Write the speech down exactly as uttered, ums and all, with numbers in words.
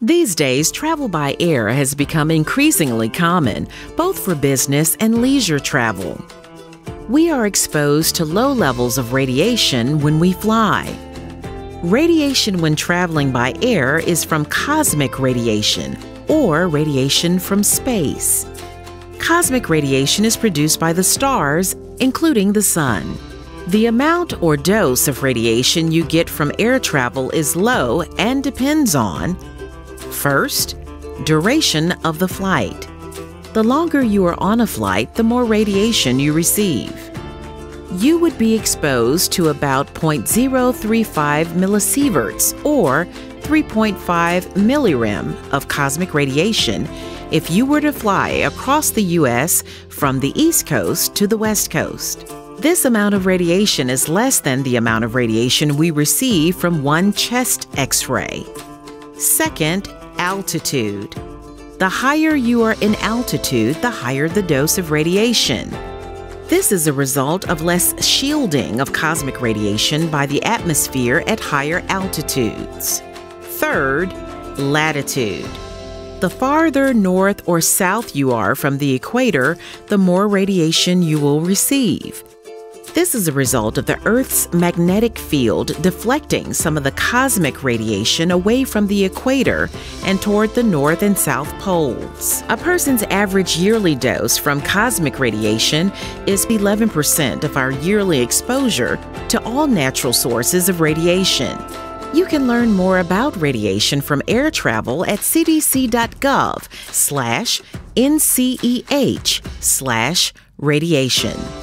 These days, travel by air has become increasingly common, both for business and leisure travel. We are exposed to low levels of radiation when we fly. Radiation when traveling by air is from cosmic radiation, or radiation from space. Cosmic radiation is produced by the stars, including the sun. The amount or dose of radiation you get from air travel is low and depends on: first, duration of the flight. The longer you are on a flight, the more radiation you receive. You would be exposed to about zero point zero three five millisieverts, or three point five millirem of cosmic radiation if you were to fly across the U S from the East Coast to the West Coast. This amount of radiation is less than the amount of radiation we receive from one chest X-ray. Second, altitude. The higher you are in altitude, the higher the dose of radiation. This is a result of less shielding of cosmic radiation by the atmosphere at higher altitudes. Third, latitude. The farther north or south you are from the equator, the more radiation you will receive. This is a result of the Earth's magnetic field deflecting some of the cosmic radiation away from the equator and toward the north and south poles. A person's average yearly dose from cosmic radiation is eleven percent of our yearly exposure to all natural sources of radiation. You can learn more about radiation from air travel at c d c dot gov slash N C E H slash radiation.